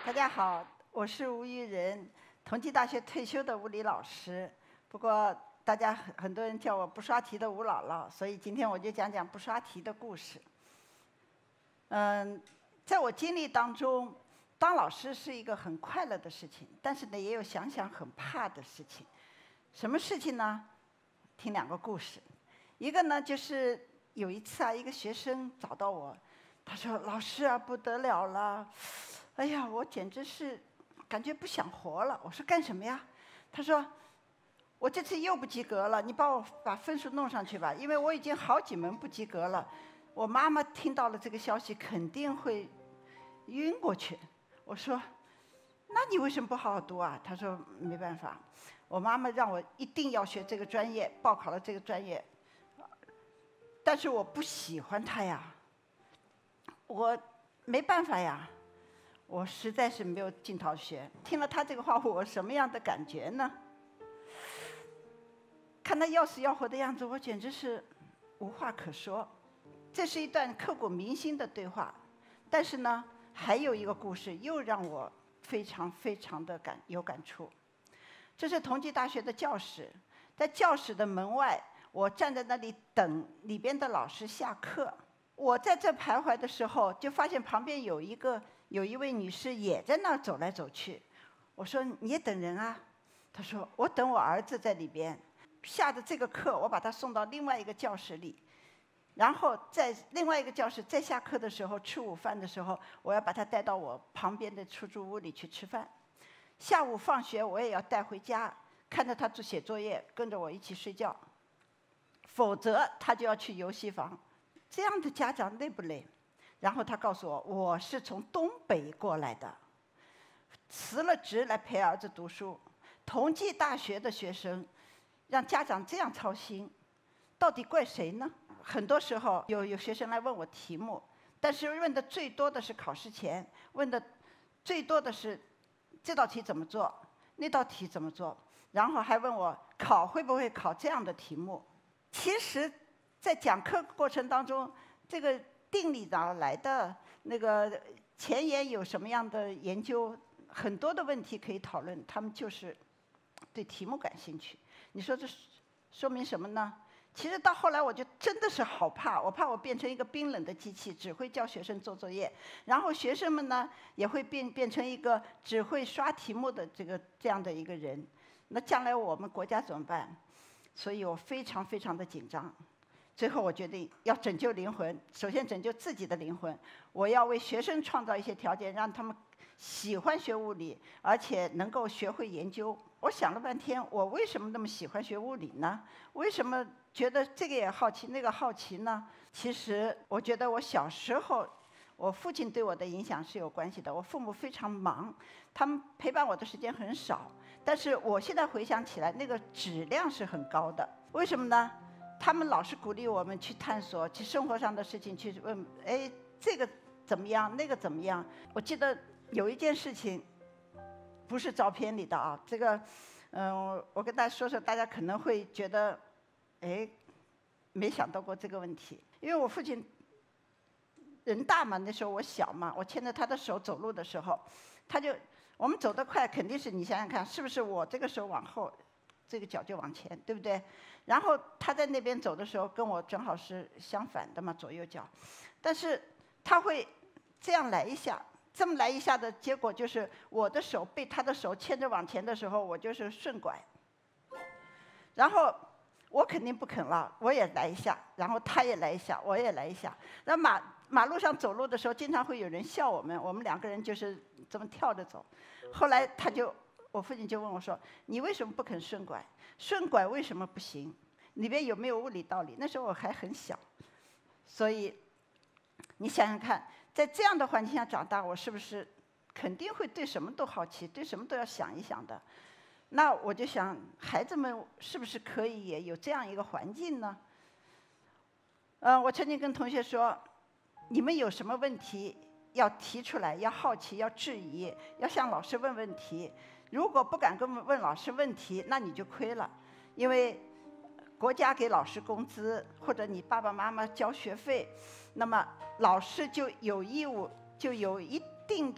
大家好，我是吴玉仁，同济大学退休的物理老师。不过大家很多人叫我不刷题的吴姥姥，所以今天我就讲讲不刷题的故事。在我经历当中，当老师是一个很快乐的事情，但是呢，也有想想很怕的事情。什么事情呢？听两个故事。一个呢，就是有一次啊，一个学生找到我，他说：“老师啊，不得了了！哎呀，我简直是感觉不想活了。”我说：“干什么呀？”他说：“我这次又不及格了，你帮我把分数弄上去吧，因为我已经好几门不及格了。我妈妈听到了这个消息，肯定会晕过去。”我说：“那你为什么不好好读啊？”他说：“没办法，我妈妈让我一定要学这个专业，报考了这个专业，但是我不喜欢它呀，我没办法呀。”我实在是没有劲头学。听了他这个话，我什么样的感觉呢？看他要死要活的样子，我简直是无话可说。这是一段刻骨铭心的对话，但是呢，还有一个故事又让我非常的有感触。这是同济大学的教室，在教室的门外，我站在那里等里边的老师下课。我在这徘徊的时候，就发现旁边有一位女士也在那儿走来走去。我说：“你也等人啊？”她说：“我等我儿子在里边。下的这个课，我把他送到另外一个教室里，然后在另外一个教室再下课的时候，吃午饭的时候，我要把他带到我旁边的出租屋里去吃饭。下午放学我也要带回家，看着他写作业，跟着我一起睡觉。否则他就要去游戏房。这样的家长累不累？”然后他告诉我，我是从东北过来的，辞了职来陪儿子读书。同济大学的学生让家长这样操心，到底怪谁呢？很多时候有学生来问我题目，但是问的最多的是考试前，问的最多的是这道题怎么做，那道题怎么做，然后还问我会不会考这样的题目。其实在讲课过程当中，这个定理哪来的？那个前沿有什么样的研究？很多的问题可以讨论，他们就是对题目感兴趣。你说这说明什么呢？其实到后来我就真的是好怕，我怕我变成一个冰冷的机器，只会教学生做作业，然后学生们呢也会变成一个只会刷题目的这样的一个人。那将来我们国家怎么办？所以我非常的紧张。最后我决定要拯救灵魂，首先拯救自己的灵魂。我要为学生创造一些条件，让他们喜欢学物理，而且能够学会研究。我想了半天，我为什么那么喜欢学物理呢？为什么觉得这个也好奇，那个好奇呢？其实我觉得我小时候，我父亲对我的影响是有关系的。我父母非常忙，他们陪伴我的时间很少，但是我现在回想起来，那个质量是很高的。为什么呢？他们老是鼓励我们去探索，去生活上的事情去问，哎，这个怎么样，那个怎么样？我记得有一件事情，不是照片里的啊，这个，我跟大家说说，大家可能会觉得，哎，没想到过这个问题。因为我父亲人大嘛，那时候我小嘛，我牵着他的手走路的时候，我们走得快，肯定是你想想看，是不是我这个手往后，这个脚就往前，对不对？然后他在那边走的时候，跟我正好是相反的嘛，左右脚。但是他会这样来一下，这么来一下的结果就是，我的手被他的手牵着往前的时候，我就是顺拐。然后我肯定不肯了，我也来一下，然后他也来一下，我也来一下。那马路上走路的时候，经常会有人笑我们两个人就是这么跳着走。后来我父亲就问我说：“你为什么不肯顺拐？顺拐为什么不行？里边有没有物理道理？”那时候我还很小，所以你想想看，在这样的环境下长大，我是不是肯定会对什么都好奇，对什么都要想一想的？那我就想，孩子们是不是可以也有这样一个环境呢？我曾经跟同学说，你们有什么问题要提出来，要好奇，要质疑，要向老师问问题。如果不敢问老师问题，那你就亏了，因为国家给老师工资，或者你爸爸妈妈交学费，那么老师就有义务，就有一定的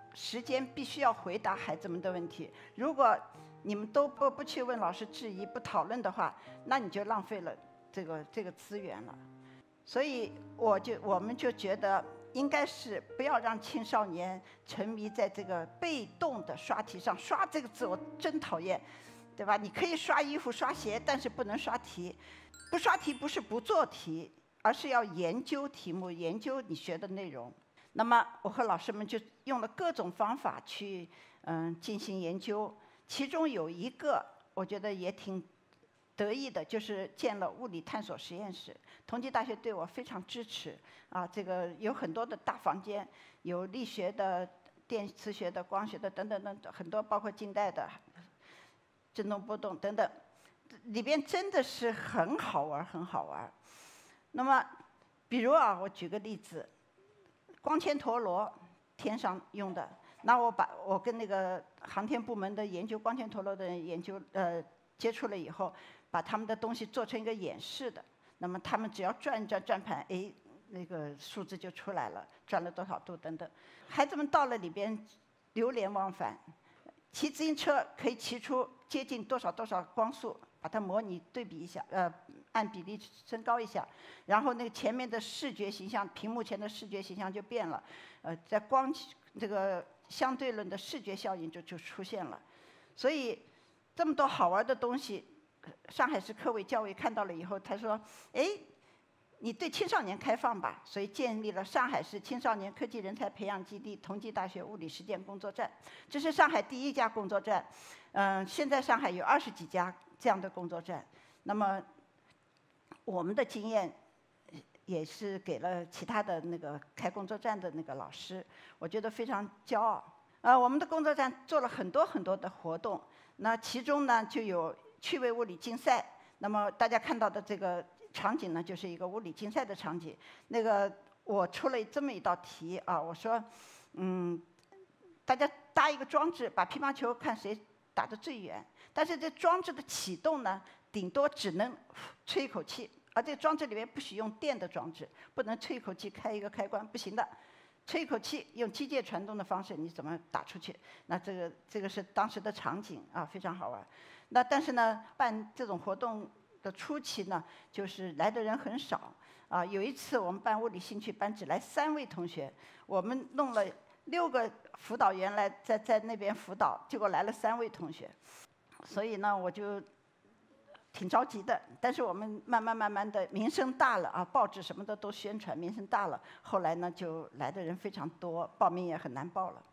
时间必须要回答孩子们的问题。如果你们都不去问老师质疑、不讨论的话，那你就浪费了这个资源了。所以我们就觉得，应该是不要让青少年沉迷在这个被动的刷题上。刷这个字我真讨厌，对吧？你可以刷衣服、刷鞋，但是不能刷题。不刷题不是不做题，而是要研究题目，研究你学的内容。那么我和老师们就用了各种方法去进行研究，其中有一个我觉得也挺得意的，就是建了物理探索实验室。同济大学对我非常支持啊，这个有很多的大房间，有力学的、电磁学的、光学的等等等等，很多包括近代的振动波动等等，里边真的是很好玩，很好玩。那么，比如啊，我举个例子，光纤陀螺，天上用的。那我跟那个航天部门的研究光纤陀螺的人接触了以后，把他们的东西做成一个演示的。那么他们只要转一转转盘，哎，那个数字就出来了，转了多少度等等。孩子们到了里边流连忘返，骑自行车可以骑出接近多少多少光速，把它模拟对比一下，按比例升高一下，然后那个前面的视觉形象，屏幕前的视觉形象就变了，在这个相对论的视觉效应就出现了。所以这么多好玩的东西，上海市科委教委看到了以后，他说：“哎，你对青少年开放吧。”所以建立了上海市青少年科技人才培养基地同济大学物理实践工作站，这是上海第一家工作站。现在上海有20几家这样的工作站。那么我们的经验也是给了其他的那个开工作站的那个老师，我觉得非常骄傲。我们的工作站做了很多很多的活动，那其中呢就有趣味物理竞赛。那么大家看到的这个场景呢，就是一个物理竞赛的场景。那个我出了这么一道题啊，我说，大家搭一个装置，把乒乓球看谁打得最远。但是这装置的启动呢，顶多只能吹一口气，而这个装置里面不许用电的装置，不能吹一口气开一个开关，不行的。吹一口气，用机械传动的方式，你怎么打出去？那这个是当时的场景啊，非常好玩。那但是呢，办这种活动的初期呢，就是来的人很少啊。有一次我们办物理兴趣班，只来3位同学，我们弄了6个辅导员来在那边辅导，结果来了3位同学，所以呢，我就挺着急的。但是我们慢慢的名声大了啊，报纸什么的都宣传，名声大了，后来呢就来的人非常多，报名也很难报了。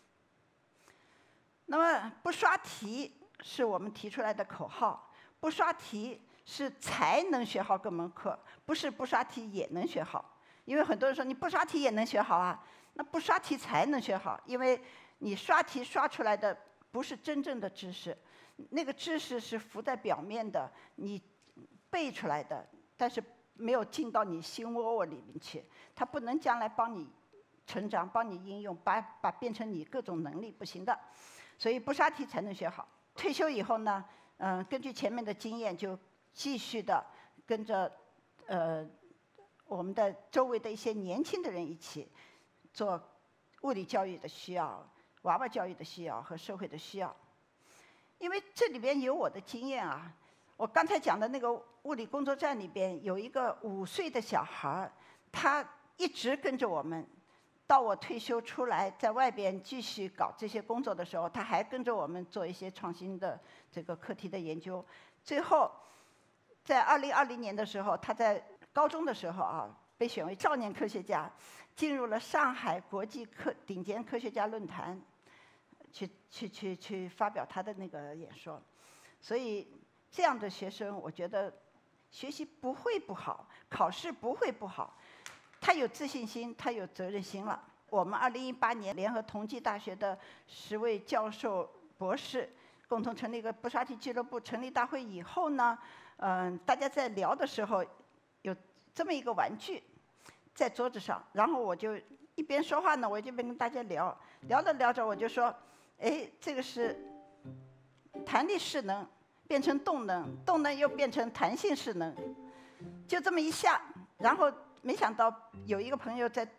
那么不刷题是我们提出来的口号，不刷题是才能学好各门课，不是不刷题也能学好。因为很多人说你不刷题也能学好啊，那不刷题才能学好，因为你刷题刷出来的不是真正的知识。那个知识是浮在表面的，你背出来的，但是没有进到你心窝窝里面去，它不能将来帮你成长、帮你应用，变成你各种能力，不行的。所以不刷题才能学好。退休以后呢，根据前面的经验，就继续的跟着我们的周围的一些年轻的人一起做物理教育的需要、娃娃教育的需要和社会的需要。因为这里边有我的经验啊，我刚才讲的那个物理工作站里边有一个5岁的小孩，他一直跟着我们，到我退休出来，在外边继续搞这些工作的时候，他还跟着我们做一些创新的这个课题的研究。最后，在2020年的时候，他在高中的时候啊，被选为少年科学家，进入了上海国际顶尖科学家论坛。去发表他的那个演说，所以这样的学生，我觉得学习不会不好，考试不会不好，他有自信心，他有责任心了。我们2018年联合同济大学的10位教授、博士，共同成立一个不刷题俱乐部。成立大会以后呢，大家在聊的时候，有这么一个玩具在桌子上，然后我就一边说话呢，我就边跟大家聊着聊着，我就说。哎，这个是弹力势能变成动能，动能又变成弹性势能，就这么一下，然后没想到有一个朋友在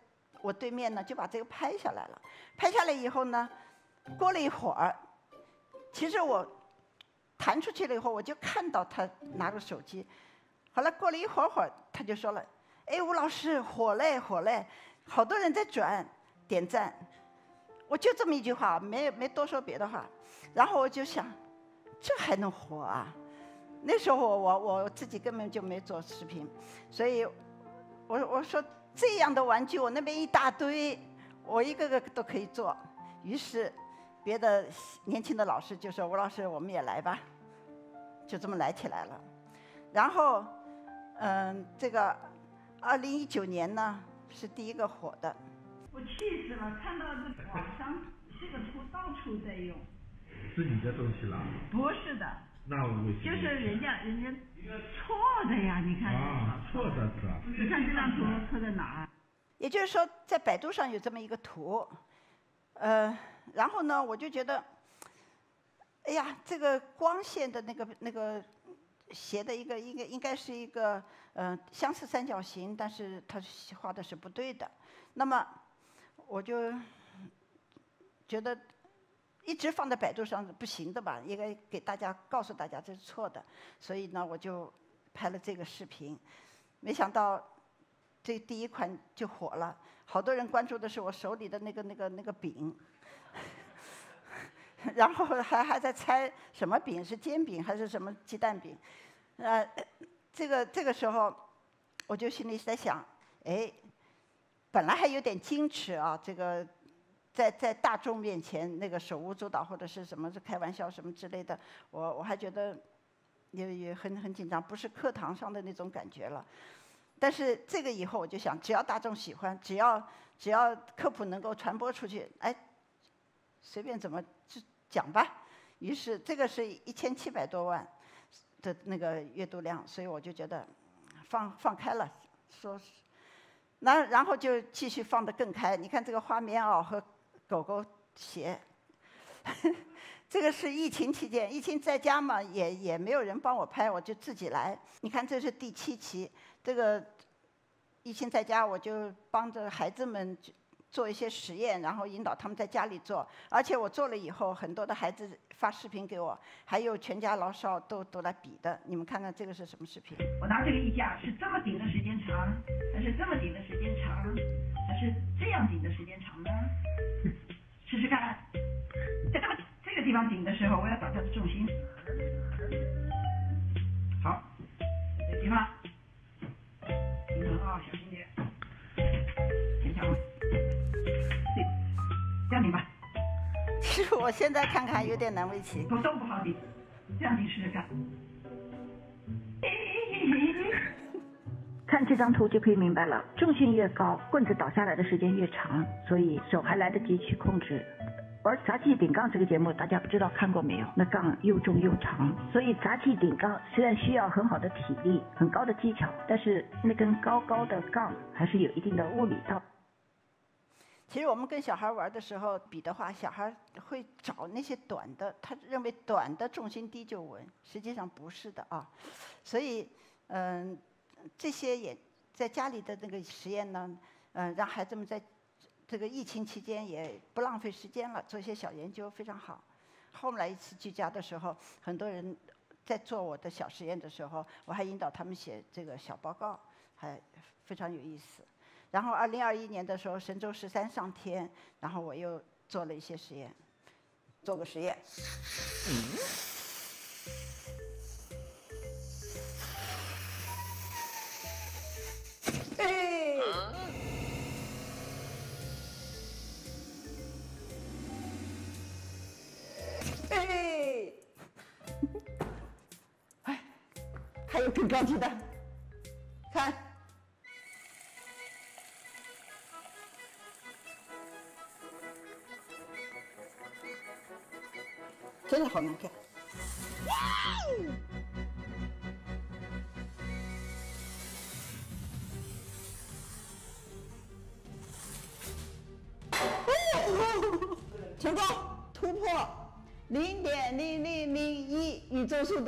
我对面呢就把这个拍下来了。拍下来以后呢，过了一会儿，其实我弹出去了以后，我就看到他拿着手机。后来过了一会儿，他就说了：“哎，吴老师，火嘞，火嘞，好多人在转点赞。”我就这么一句话，没多说别的话。然后我就想，这还能火啊？那时候我自己根本就没做视频，所以我说这样的玩具我那边一大堆，我一个个都可以做。于是别的年轻的老师就说：“吴老师，我们也来吧。”就这么来起来了。然后这个2019年呢是第一个火的。 我气死了，看到这网上这个图到处在用。 是你的东西了？ 不是的。 那我为什么？ 就是人家错的呀，你看。 错的是吧？ 你看这张图错在哪儿？ 也就是说，在百度上有这么一个图，然后呢，我就觉得，哎呀，这个光线的那个写的应该是一个相似三角形，但是它画的是不对的。那么我就觉得一直放在百度上是不行的吧，应该给大家告诉大家这是错的。所以呢，我就拍了这个视频，没想到这第一款就火了，好多人关注的是我手里的那个饼。然后还在猜什么饼，是煎饼还是什么鸡蛋饼？这个时候我就心里在想，哎，本来还有点矜持啊，这个在大众面前那个手舞足蹈或者是什么是开玩笑什么之类的，我还觉得也很紧张，不是课堂上的那种感觉了。但是这个以后我就想，只要大众喜欢，只要科普能够传播出去，哎，随便怎么讲吧。于是这个是1700多万的那个阅读量，所以我就觉得放开了，说，然后就继续放得更开。你看这个花棉袄和狗狗鞋，这个是疫情期间，疫情在家嘛，也没有人帮我拍，我就自己来。你看这是第7期，这个疫情在家，我就帮着孩子们做一些实验，然后引导他们在家里做。而且我做了以后，很多的孩子发视频给我，还有全家老少都来比的。你们看看这个是什么视频？ 我拿这个衣架是这么顶的时间长，还是这么顶的时间长，还是这样顶的时间长呢？试试看，在这个地方顶的时候，我要找它的重心。好，这个地方平衡啊，小心点，坚强。对，这样顶吧。 其实我现在看看有点难为情。 都不好顶，这样顶试试看。 看这张图就可以明白了，重心越高，棍子倒下来的时间越长，所以手还来得及去控制。而杂技顶杠这个节目，大家不知道看过没有？那杠又重又长，所以杂技顶杠虽然需要很好的体力、很高的技巧，但是那根高高的杠还是有一定的物理道。 其实我们跟小孩玩的时候比的话，小孩会找那些短的，他认为短的重心低就稳，实际上不是的啊。所以这些也在家里的那个实验呢，让孩子们在这个疫情期间也不浪费时间了，做一些小研究非常好。后来一次居家的时候，很多人在做我的小实验的时候，我还引导他们写这个小报告，还非常有意思。然后2021年的时候，神舟13上天，然后我又做了一些实验，做个实验。还有更高级的，看，真的好难看。成功突破0.0001宇宙速度。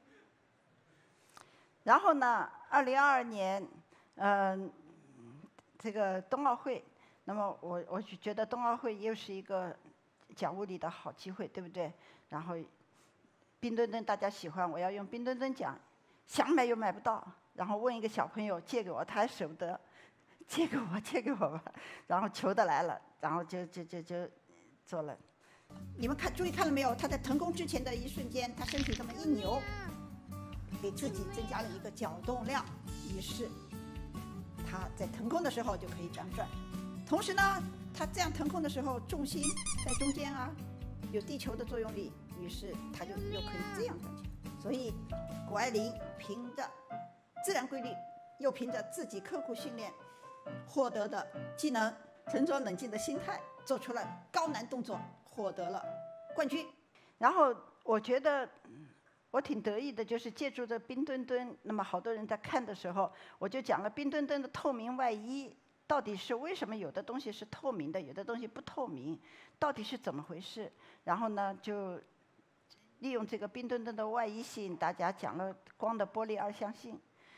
然后呢，2022年， 这个冬奥会，那么我就觉得冬奥会又是一个讲物理的好机会，对不对？然后冰墩墩大家喜欢，我要用冰墩墩讲，想买又买不到，然后问一个小朋友借给我，他还舍不得，借给我吧，然后求的来了，然后就做了。 你们注意看了没有？他在腾空之前的一瞬间，他身体这么一扭，给自己增加了一个角动量，于是他在腾空的时候就可以这样转。同时呢，他这样腾空的时候，重心在中间啊，有地球的作用力，于是他就又可以这样转起来。所以谷爱凌凭着自然规律，又凭着自己刻苦训练获得的技能，沉着冷静的心态，做出了高难动作，获得了冠军。 然后我觉得我挺得意的，就是借助着冰墩墩，那么好多人在看的时候，我就讲了冰墩墩的透明外衣到底是为什么有的东西是透明的，有的东西不透明，到底是怎么回事？然后呢，就利用这个冰墩墩的外衣吸引大家，讲了光的波粒二象性。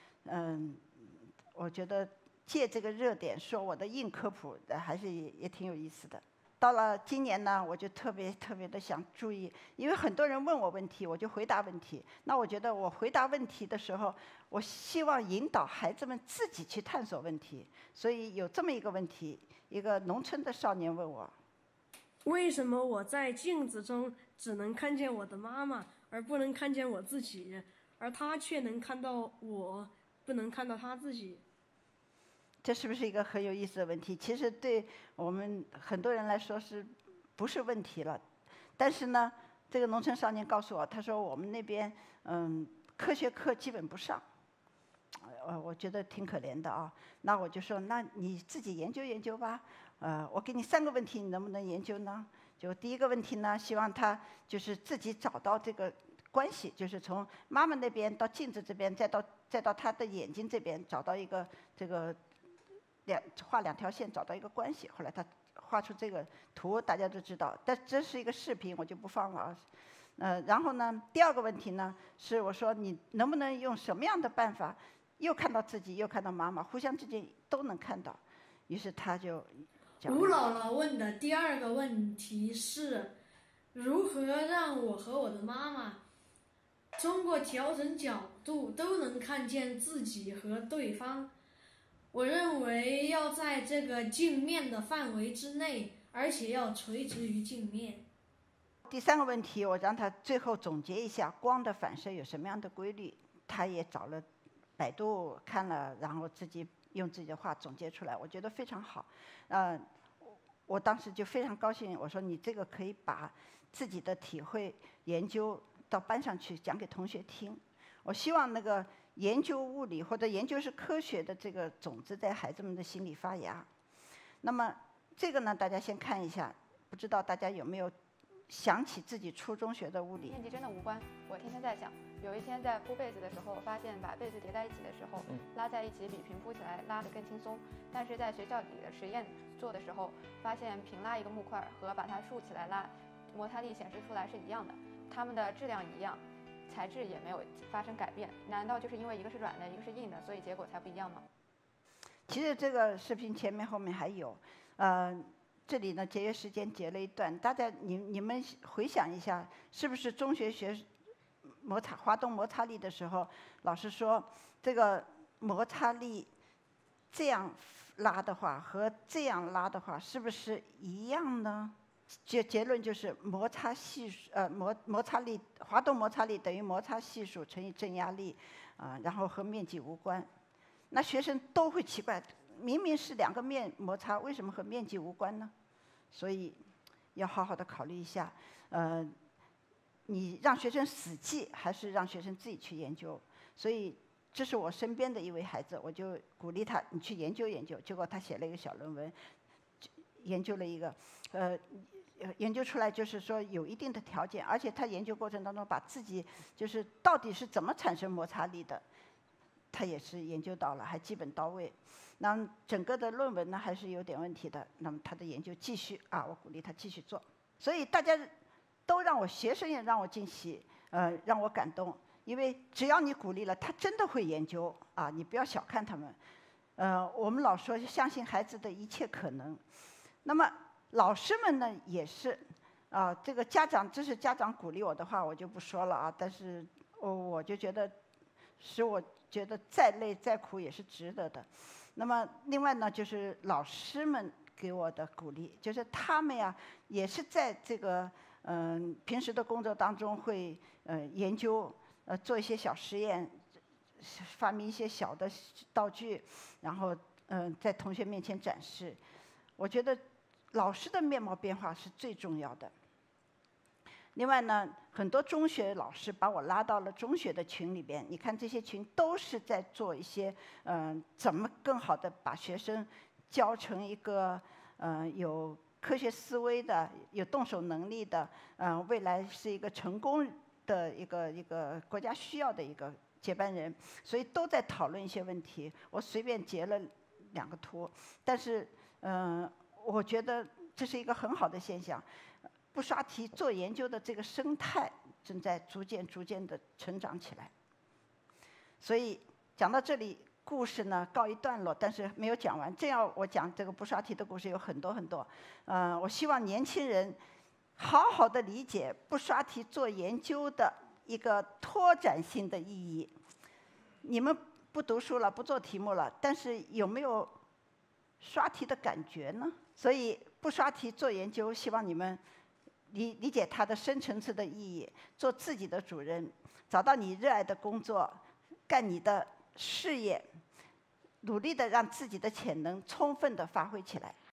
我觉得借这个热点说我的硬科普，还是也挺有意思的。到了今年呢，我就特别的想注意，因为很多人问我问题，我就回答问题。那我觉得我回答问题的时候，我希望引导孩子们自己去探索问题。所以有这么一个问题，一个农村的少年问我： 为什么我在镜子中只能看见我的妈妈，而不能看见我自己，而他却能看到我，不能看到他自己？ 这是不是一个很有意思的问题？其实对我们很多人来说是不是问题了？但是呢，这个农村少年告诉我，他说我们那边科学课基本不上，我觉得挺可怜的啊。那我就说，那你自己研究研究吧。我给你3个问题，你能不能研究呢？就第一个问题呢，希望他就是自己找到这个关系，就是从妈妈那边到镜子这边，再到他的眼睛这边，找到一个这个。画2条线找到一个关系，后来他画出这个图，大家都知道。但这是一个视频，我就不放了。然后呢，第2个问题呢，是我说你能不能用什么样的办法，又看到自己，又看到妈妈，互相之间都能看到。于是他就讲。 吴姥姥问的第2个问题是，如何让我和我的妈妈通过调整角度都能看见自己和对方？我认为要在这个镜面的范围之内，而且要垂直于镜面。 第3个问题，我让他最后总结一下光的反射有什么样的规律。他也找了百度看了，然后自己用自己的话总结出来，我觉得非常好。我当时就非常高兴，我说你这个可以把自己的体会研究到班上去讲给同学听。我希望那个研究物理或者研究是科学的这个种子在孩子们的心里发芽。那么这个呢，大家先看一下，不知道大家有没有想起自己初中学的物理？ 面积真的无关。我天天在想，有一天在铺被子的时候，发现把被子叠在一起的时候，拉在一起比平铺起来拉得更轻松。但是在学校里的实验做的时候，发现平拉一个木块和把它竖起来拉，摩擦力显示出来是一样的，它们的质量一样。材质也没有发生改变，难道就是因为一个是软的，一个是硬的，所以结果才不一样吗？ 其实这个视频前面后面还有，这里呢节约时间截了一段，大家你们回想一下，是不是中学学滑动摩擦力的时候，老师说这个摩擦力这样拉的话和这样拉的话是不是一样呢？结论就是摩擦系数，摩擦力，滑动摩擦力等于摩擦系数乘以正压力，然后和面积无关。那学生都会奇怪，明明是2个面摩擦，为什么和面积无关呢？所以要好好的考虑一下，你让学生死记，还是让学生自己去研究？所以这是我身边的一位孩子，我就鼓励他，你去研究研究。结果他写了一个小论文，研究了一个，研究出来就是说有一定的条件，而且他研究过程当中把自己就是到底是怎么产生摩擦力的，他也是研究到了，还基本到位。那么整个的论文呢还是有点问题的，那么他的研究继续我鼓励他继续做。所以大家都让我，学生也让我惊喜，让我感动，因为只要你鼓励了，他真的会研究你不要小看他们。 我们老说相信孩子的一切可能。那么老师们呢也是，这个家长，这是家长鼓励我的话，我就不说了啊。但是我就觉得，使我觉得再累再苦也是值得的。那么另外呢，就是老师们给我的鼓励，就是他们呀也是在这个平时的工作当中会研究做一些小实验，发明一些小的道具，然后在同学面前展示。我觉得老师的面貌变化是最重要的。另外呢，很多中学老师把我拉到了中学的群里边，你看这些群都是在做一些怎么更好的把学生教成一个有科学思维的、有动手能力的，未来是一个成功的一个国家需要的一个接班人，所以都在讨论一些问题。我随便截了2个图，但是我觉得这是一个很好的现象。不刷题做研究的这个生态正在逐渐的成长起来。所以讲到这里，故事呢告一段落，但是没有讲完。正要我讲这个不刷题的故事有很多。我希望年轻人好好的理解不刷题做研究的一个拓展性的意义。你们不读书了，不做题目了，但是有没有刷题的感觉呢？所以不刷题做研究，希望你们理解它的深层次的意义，做自己的主人，找到你热爱的工作，干你的事业，努力的让自己的潜能充分的发挥起来。